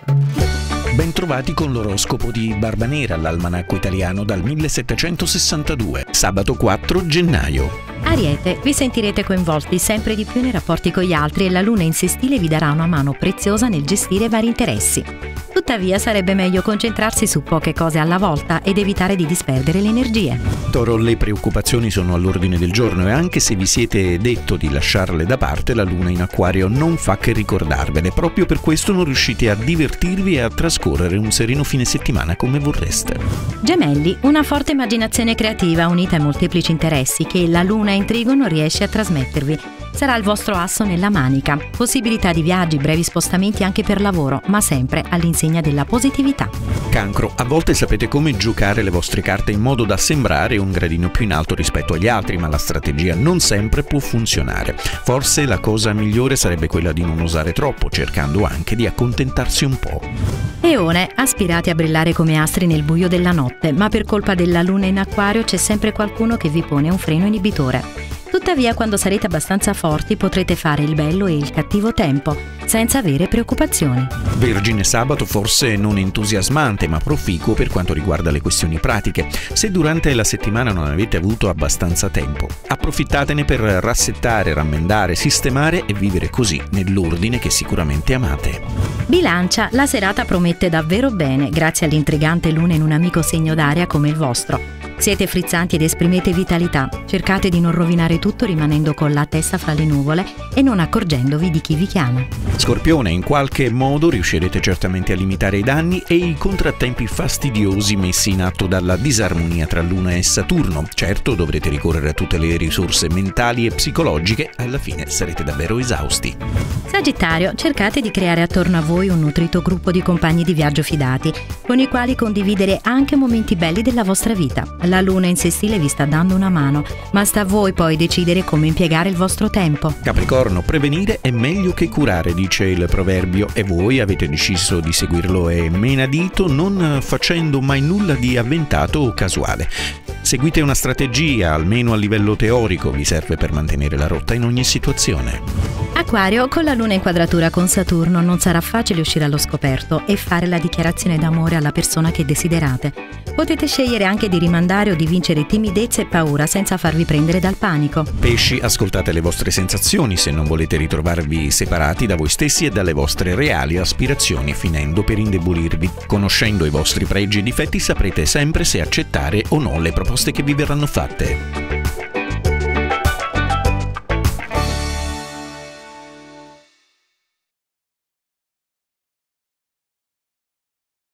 Bentrovati con l'oroscopo di Barbanera, l'almanacco italiano dal 1762, sabato 4 gennaio. Ariete, vi sentirete coinvolti sempre di più nei rapporti con gli altri e la luna in sestile vi darà una mano preziosa nel gestire vari interessi. Tuttavia sarebbe meglio concentrarsi su poche cose alla volta ed evitare di disperdere le energie. Toro, le preoccupazioni sono all'ordine del giorno e anche se vi siete detto di lasciarle da parte, la luna in Acquario non fa che ricordarvele. Proprio per questo non riuscite a divertirvi e a trascorrere un sereno fine settimana come vorreste. Gemelli, una forte immaginazione creativa unita ai molteplici interessi che la luna in Trigono riesce a trasmettervi. Sarà il vostro asso nella manica. Possibilità di viaggi, brevi spostamenti anche per lavoro, ma sempre all'insegna della positività. Cancro, a volte sapete come giocare le vostre carte in modo da sembrare un gradino più in alto rispetto agli altri, ma la strategia non sempre può funzionare. Forse la cosa migliore sarebbe quella di non osare troppo, cercando anche di accontentarsi un po'. Leone, aspirate a brillare come astri nel buio della notte, ma per colpa della luna in Acquario c'è sempre qualcuno che vi pone un freno inibitore. Tuttavia, quando sarete abbastanza forti, potrete fare il bello e il cattivo tempo, senza avere preoccupazioni. Vergine, sabato forse non entusiasmante, ma proficuo per quanto riguarda le questioni pratiche. Se durante la settimana non avete avuto abbastanza tempo, approfittatene per rassettare, rammendare, sistemare e vivere così nell'ordine che sicuramente amate. Bilancia, la serata promette davvero bene, grazie all'intrigante luna in un amico segno d'aria come il vostro. Siete frizzanti ed esprimete vitalità. Cercate di non rovinare tutto rimanendo con la testa fra le nuvole e non accorgendovi di chi vi chiama. Scorpione, in qualche modo riuscirete certamente a limitare i danni e i contrattempi fastidiosi messi in atto dalla disarmonia tra Luna e Saturno. Certo, dovrete ricorrere a tutte le risorse mentali e psicologiche, alla fine sarete davvero esausti. Sagittario, cercate di creare attorno a voi un nutrito gruppo di compagni di viaggio fidati, con i quali condividere anche momenti belli della vostra vita. La luna in sestile vi sta dando una mano, ma sta a voi poi decidere come impiegare il vostro tempo. Capricorno, prevenire è meglio che curare, dice il proverbio, e voi avete deciso di seguirlo e menadito, non facendo mai nulla di avventato o casuale. Seguite una strategia, almeno a livello teorico, vi serve per mantenere la rotta in ogni situazione. Acquario, con la luna in quadratura con Saturno non sarà facile uscire allo scoperto e fare la dichiarazione d'amore alla persona che desiderate. Potete scegliere anche di rimandare o di vincere timidezza e paura senza farvi prendere dal panico. Pesci, ascoltate le vostre sensazioni se non volete ritrovarvi separati da voi stessi e dalle vostre reali aspirazioni, finendo per indebolirvi. Conoscendo i vostri pregi e difetti saprete sempre se accettare o no le proposte che vi verranno fatte.